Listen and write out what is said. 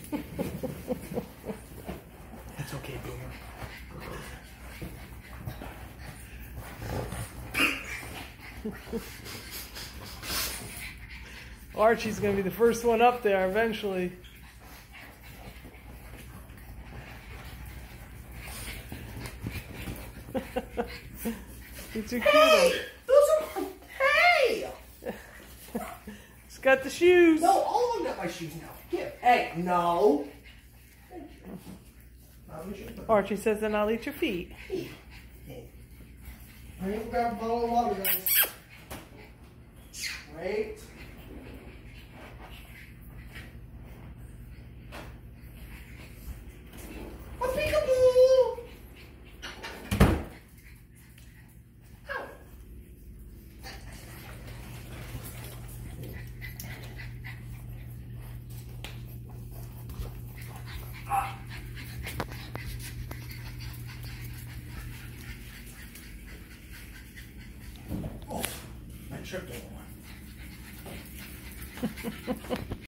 That's okay, Boomer. Archie's going to be the first one up there eventually. You're too cute. Hey! Those are my... Hey! It's got the shoes. No, all of them got my shoes now. Here. Hey, no. Thank you. Archie says, then I'll eat your feet. Hey. I'm going to grab a bottle of water, guys. Great. A peekaboo! Ow. Oh, I tripped over one.